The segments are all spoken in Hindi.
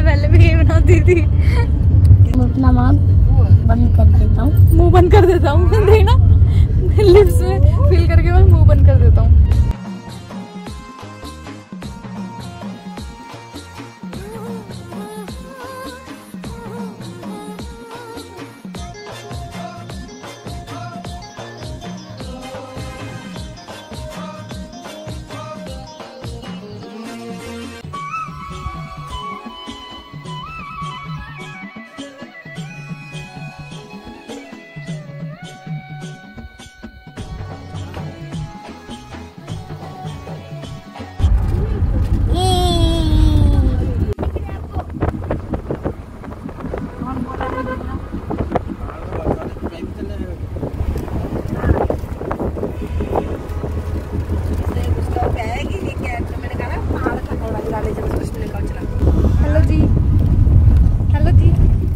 पहले भी यही बनाती थी। अपना बंद कर देता हूँ, मुंह बंद कर देता हूँ। देखना लिप्स में फील करके मैं मुंह बंद कर देता हूँ। हेलो जी, हेलो जी।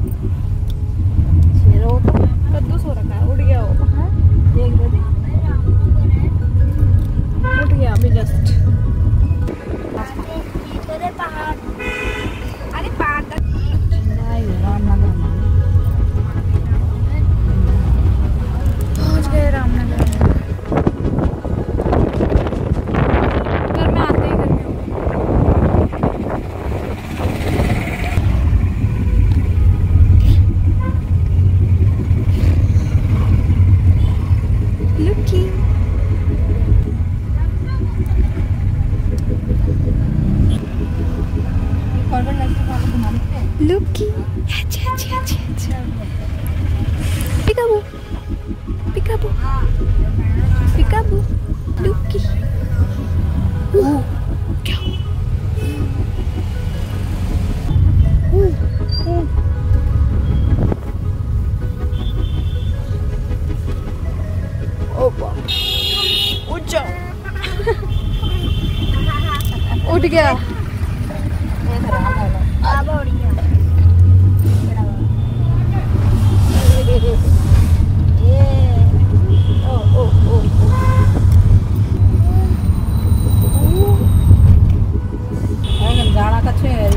कद्दूस हो रखा है, उड़ गया वो। देख दो, उठ गया अभी जस्ट। पहाड़, अरे पहाड़ तक पहुंच गए रामनगर। घर में आते ही घर में लुकी लुकी पिकाबू पिकाबू पिकाबू लुकी। क्या उठ गया। जाना कच्चे है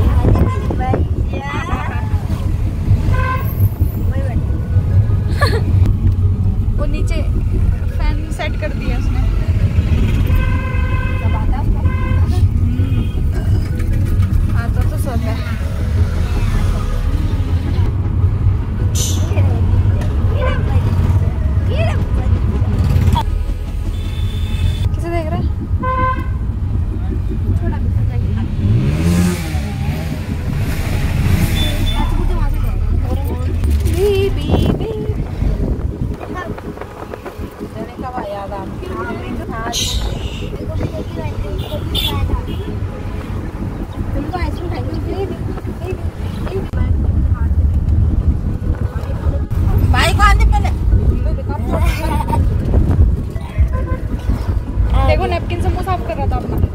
वो नीचे फैन सेट कर दिया उसने। आता तो सब है। किसे देख रहा है? देखो नैपकिन से मुंह साफ कर रहा था अपना।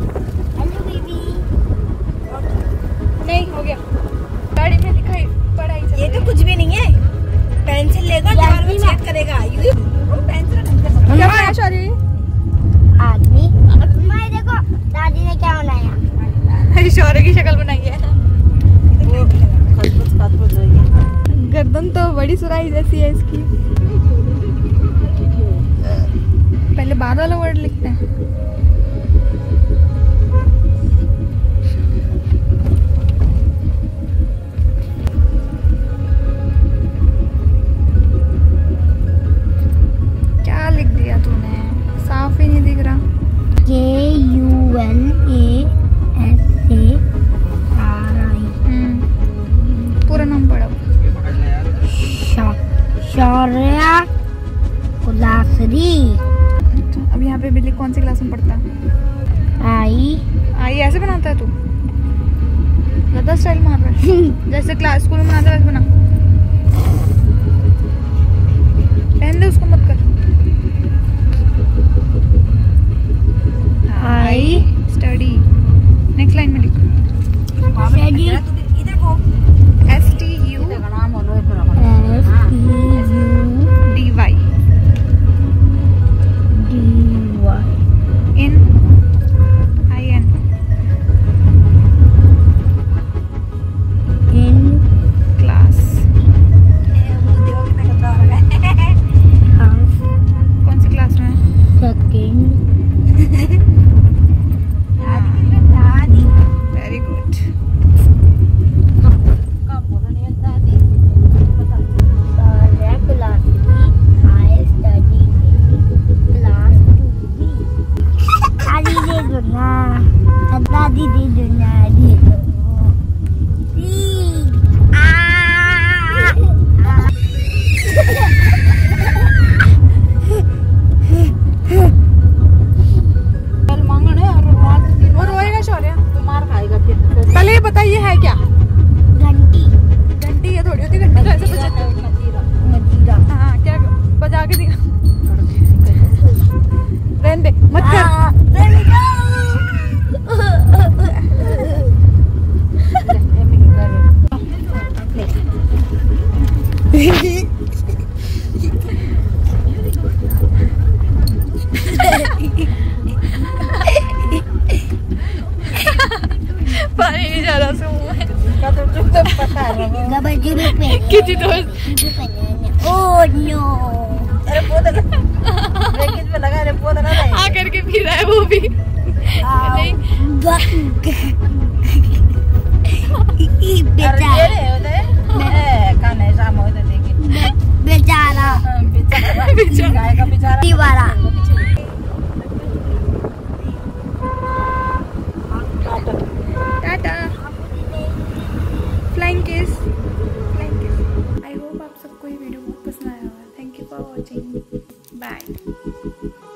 नहीं हो गया, गाड़ी में दिखाई पढ़ाई चल रही है। ये तो कुछ भी नहीं है, पेंसिल लेगा और चेक करेगा। क्या बनाया शौर्य? आदमी। मैं देखो दादी ने क्या बनाया। शौर्य की शक्ल बनाई है। गर्दन तो बड़ी सुराही जैसी है इसकी। पहले बाद वाला वर्ड लिखते हैं। क्या लिख दिया तूने? साफ ही नहीं दिख रहा। KUNASARI। पूरा नाम पढ़ो। शौर्य उदासरी। अब यहाँ पे बिल्ली कौन सी क्लास में पढ़ता है? आई ऐसे बनाता है तू? ज्यादा स्टाइल मार रहा है। जैसे क्लास स्कूल में बनाता है वैसे बना। पहन दे उसको, मत कर। I study. नेक्स्ट लाइन में लिखो। पूछी दोस्त। ओह नो, अरे बोतल ब्रैकेट में लगा, अरे बोतल आ करके पी रहा है वो भी। नहीं बेचारा बेचारा Tata flying kiss. I hope आप सबको ये वीडियो बहुत पसंद आया होगा। Thank you for watching, bye.